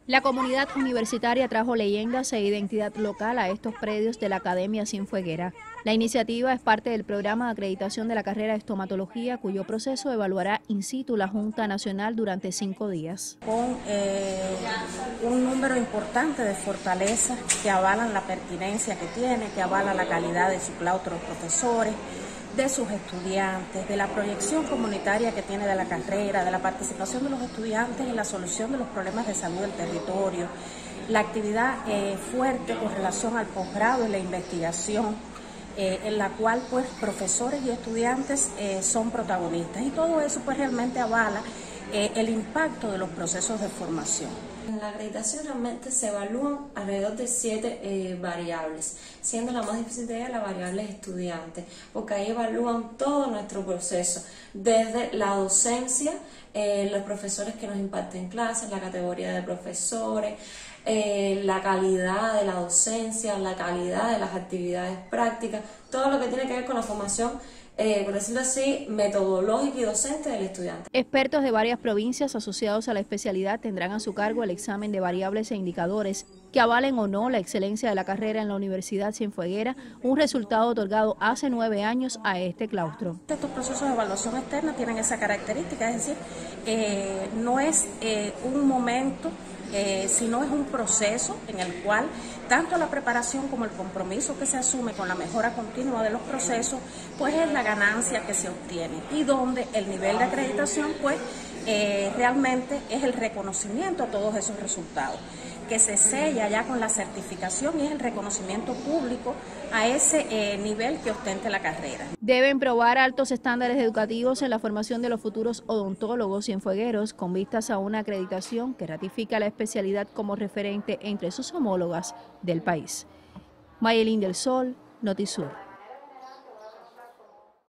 La comunidad universitaria trajo leyendas e identidad local a estos predios de la Academia Cienfueguera. La iniciativa es parte del programa de acreditación de la carrera de estomatología, cuyo proceso evaluará in situ la Junta Nacional durante 5 días. Con un número importante de fortalezas que avalan la pertinencia que tiene, que avalan la calidad de su claustro de profesores, de sus estudiantes, de la proyección comunitaria que tiene de la carrera, de la participación de los estudiantes en la solución de los problemas de salud del territorio, la actividad fuerte con relación al posgrado y la investigación, en la cual pues profesores y estudiantes son protagonistas, y todo eso pues realmente avala el impacto de los procesos de formación. En la acreditación realmente se evalúan alrededor de 7 variables, siendo la más difícil de ellas la variable estudiante, porque ahí evalúan todo nuestro proceso, desde la docencia, los profesores que nos imparten clases, la categoría de profesores, la calidad de la docencia, la calidad de las actividades prácticas, todo lo que tiene que ver con la formación, por decirlo así, metodológica y docente del estudiante. Expertos de varias provincias asociados a la especialidad tendrán a su cargo el examen de variables e indicadores que avalen o no la excelencia de la carrera en la Universidad Cienfueguera, un resultado otorgado hace 9 años a este claustro. Estos procesos de evaluación externa tienen esa característica, es decir, no es un momento, sino es un proceso en el cual tanto la preparación como el compromiso que se asume con la mejora continua de los procesos, pues es la ganancia que se obtiene, y donde el nivel de acreditación pues realmente es el reconocimiento a todos esos resultados, que se sella ya con la certificación, y es el reconocimiento público a ese nivel que ostente la carrera. Deben probar altos estándares educativos en la formación de los futuros odontólogos cienfuegueros con vistas a una acreditación que ratifica la especialidad como referente entre sus homólogas del país. Mayelín del Sol, Notisur.